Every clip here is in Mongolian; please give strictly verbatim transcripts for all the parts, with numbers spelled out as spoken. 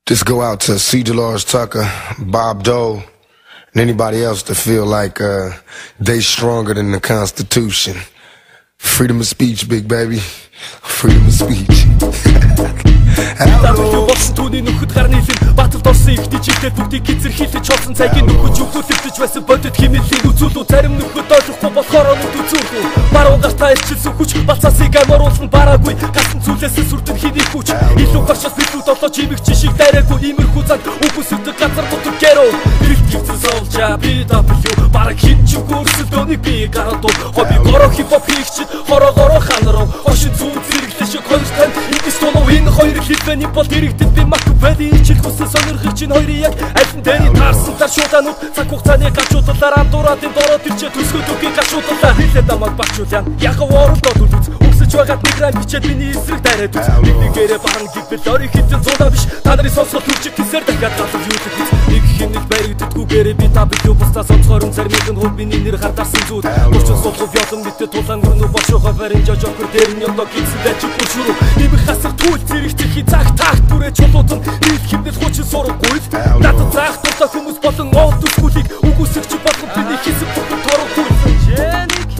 This go out to C. Delores Tucker, Bob Dole, and anybody else that feel like uh, they stronger than the Constitution. Freedom of speech, big baby. Freedom of speech. Hello. Болсон түүний нөхөд гарны лин баталд орсон ихтэй жилдээ бүгдийг гизэрхийлж чолсон цагийн нөхөж өгүүлэлтэж байсан бодит химэлийн үзүүлүү зарим нөхөд ойлгохгүй болохоор нүд үзүүлүү баруун гартаа илчилсэн хүч бацаасыг амруулсан бараагүй гасан зүйлээс сүрдэн хийх хүч илүү гарчаас бидлүүд олоо чимэг жишиг дайраагүй иймэрхүү зан үгүйсэлдэг газар дотор гэрөө бэлтгэсэн соолжа би W бараг хинч өгөөсөд өнийг би гараад хобби гороо хипхоп хийгч хороо гороо ханаруу хошин зүүн зэрэглэш констант ингээс тоноо энэ хоёр хэлбэний бол дэрэгдэд би мах вэли ичил хүсэл сонирхож чинь хоёрын яг аль дэний таарсан тар шууданууд цаг хугацааны гачуудлаар андууратын дороо төрчээ төсгөд үгийг гачуудлаа хэлээ дамаг бачуулсан яг вооролдоо дүлүц өгсөж байгаад нэг рам бичээд миний эсрэг дайраад үз нэг нэгээрээ баран гибэл ориг хитэн зулаа биш та нарын сонсгол төрчих гэсээр дахиад галах юу гэж нэг хинэл баригддаггүйгээр би W бусдаа сонсгорон зармиг нь хөл миний нэр хардаарсан зүуд өчн суулгав ёлон мэдээ тулан гөрнө бошоо барин жожокор дээр нь ёлоо гисэдэ чиг шүрүү нэмэх хасах түүл зэрэгцэх цаг тагт бүрээ чулуудан нийт хэмнэл хучин сурахгүй надад заах дуртай хүмүүс болон оолд үсгүүлийг үгүйсгч болгон бидний хийсэн бүхэн торгохгүй Женик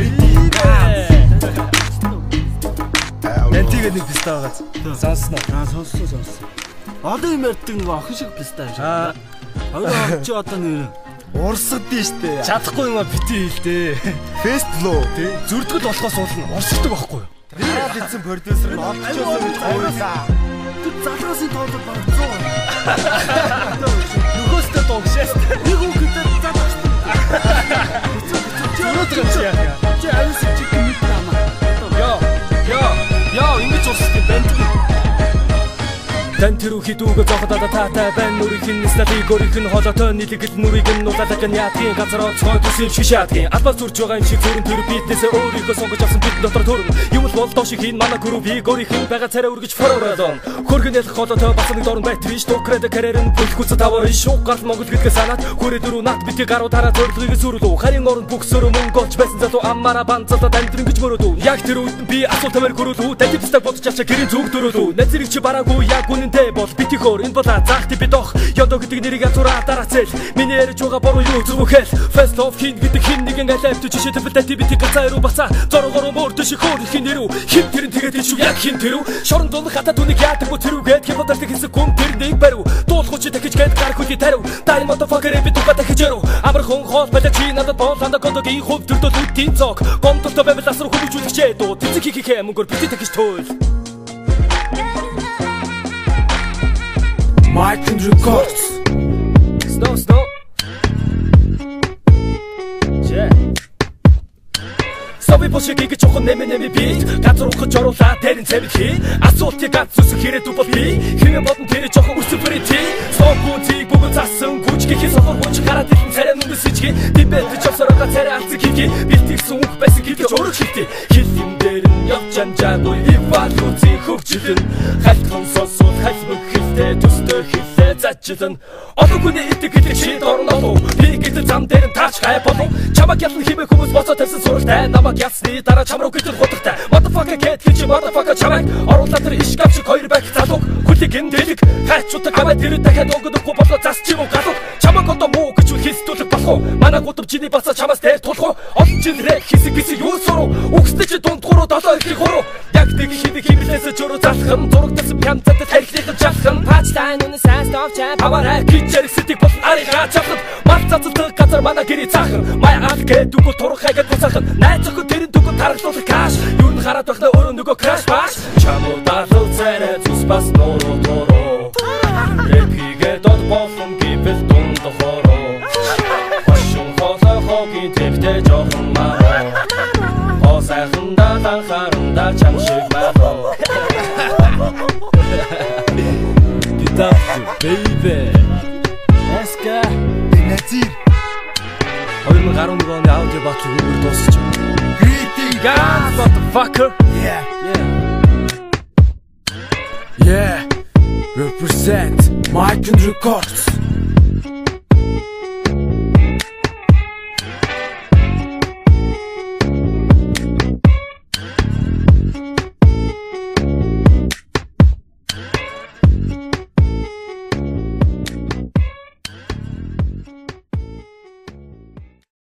Нэнтигээ нэг писта байгааз сонсноо аа сонссон сонссон одоо юм ярьдаг нэг охин шиг писта юм шиг аа хоёр чи одоо нэр урсгад дээ штэ чадахгүй юм бити хэлдэ фестивал тий зүрдгэл болохоос уулна урсгадаг байхгүй юу Яагаад ийцэн продюсер нь олчоосоо гэж гойсаа. Тэг залгаасын тоонд бараг зөө. Нөгөөсөө дугшээс. Нэг үгээр залгаас. Өнөөдөр чи яа. Чи авис чи гэмт таамаа. Йоо. Йоо. Йоо ингэж уусдаг бэнт. Тэн тэр үхий дүүгээ зогдоод таатай байна нүрийг нь статик горих нь холоотой нийлэгэл нүрийг нь нугалаг нь яадгийн газар оцгой төсөв шиг шаадгийн албаас зүрж байгаа юм шиг зүрэн тэр битнээсээ өөрийгөө сонгож авсан бид дотор төрн юм л бол доош хийн манай гүрүү би горих нь байгаа царай үргэж фороорон хөргөн ялах холоотой басны дорн байт биш токред карьер нь бүлхүүц тавар шуух гал монгол гэдгээ санаад хүрээ дөрөв над битгий гаруу тараа зорилгыг сүрлүү харин орон бүксөрөө мөнгөч байсан залуу аммара банцалта дамдрын гэж мөрөөдөө яг тэр үед би асуулт тавар гөрөлөө дативстаг бодож авчаа гэрийн зүг дөрөөлөө нэзэрэг чи бараагүй яг үнэн бол бити хөр энэ бола заахти би дох ёдо гэдэг нэрийг атураа дараацэл миний ярьж байгаа бороо юу зүгэл фест оф хин гэдэг хин нэгэн алайвт жишээ төвлөти бити гацаа руу бацаа зоргороо мөр дэш хөр хин нэрүү хин тэрэн тэгээд ичүү яг хин тэрүү шорон дол хата түүнийг яадаг бо тэрүүгээд хипотарт хийсэн гүн тэр нэг барив дуулах чи дахиж гээд гар хүлий тариу дай мотофокер би туга дахиж яруу амархан хоол бэлэ чи надад бол анда годогийн хөв төрдөл үтийн цог гомдолтой байвал асар хөвжүүлчихээ дуу тэнцэг хихихэ мөнгөр бити дахиж төөл Mike and Records. Snow, snow. Yeah. Соби бошиг гэж жоохон нэмэ нэмэ бит газар ухаж оруулаа тэрэн цэвэт хий асуултыг ганц зүсэх хэрэгт бол би хэмээн бодон тэр жоохон үсвэрити соггүүцийг бүгд засан күч гэхээс сохор хүч гараад ирсэн царай нүд сэжиг дибэт чавсараа царай алцэг хийгээ бэлтгэсэн үг байсан гэдгийг өөрөө хэлтий хэл юм дээр нь явж анжаагүй эволюци хөгжлөн хальтхан сонсоод хальмаг хэлтэй төстөө хэлээ зажлан олон хүний идэг гэдэг чи дорноо би гэдэг зам дээр нь таач хай болов чамаг ялан химээ хүмүүс боцоо тавьсан сурагтай намайг ясны дараа чам руу гэдэг хутагтай motherfucker cat гэж motherfucker чамайг оруулаад тэр иш гавч хоёр байх залуу хүлэг ин дэлэг хайчуудаг хамаа тэр дахиад өгдөггүй болоо засч юм галуу чамаг одоо муу гэж хэлстүүлэх болох уу манай гутав чиний бацаа чамаас дээр тулах уу олон жилрээ хэсэг хэсэг юу суруу үгстэй чи дундгуруу долоо их хуруу яг нэг хидэг химлээс журуу залхан зурагдсан пянцад тархилын чалхан пачтайн үнэ сайн стop чам аваарай кичэр сэтик бол арига чалхан мал цацдаг газар манай гэрээ цаахан май аль гээд үгүй турхайгаад бусаахан найз зөвхөн тэр дүгэн тархлуулах каш юу н хараад байхна өөрөө нөгөө краш баш чамуу далуу царай зүс бас нуруу туруу рэпигээ дот болон гибэл дунд хороо хошин холоо хогийн тэвтэй жоохон мароо осайханда танхаранда чам шиг мароо Baby Let's go Нэтир хоёр мың гаруй оны аудио батлыг өгөр дуусч Greeting guys motherfucker Yeah Yeah Yeah Represent Mike and Records